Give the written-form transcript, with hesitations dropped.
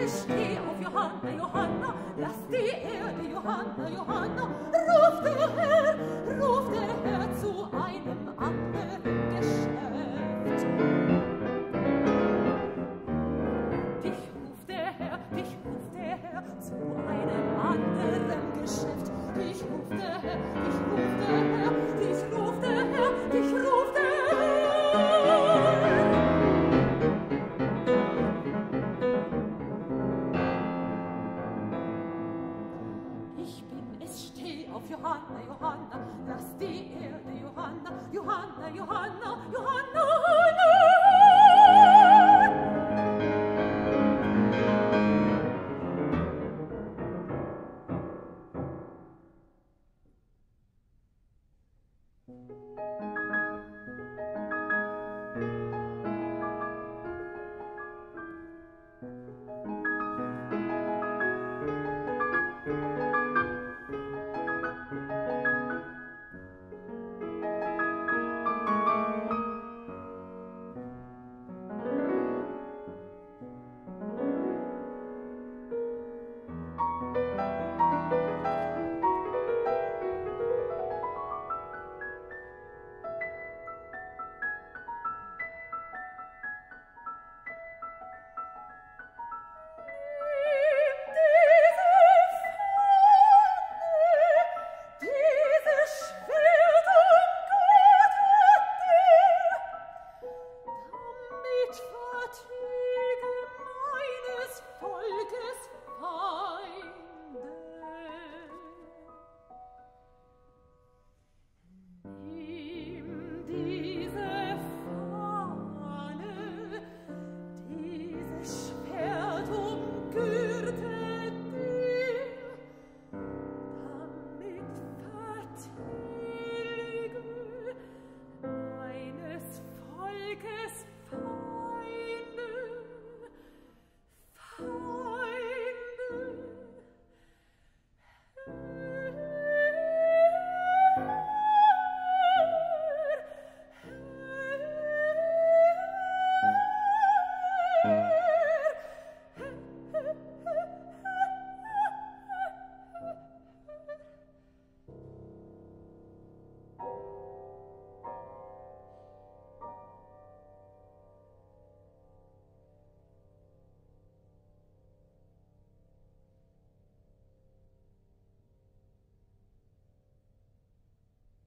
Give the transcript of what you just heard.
es steh auf Johanna, Johanna, lass die Erde, Johanna, Johanna, ruft der Herr zu einem anderen Geschäft. Dich ruft der Herr zu einem anderen Geschäft. Dich ruft der Herr, dich ruft der Herr, dich ruft der Herr, dich ruft der Herr. Ich bin es, steh auf Johanna, Johanna, lass die Erde, Johanna, Johanna, Johanna, Johanna, Johanna.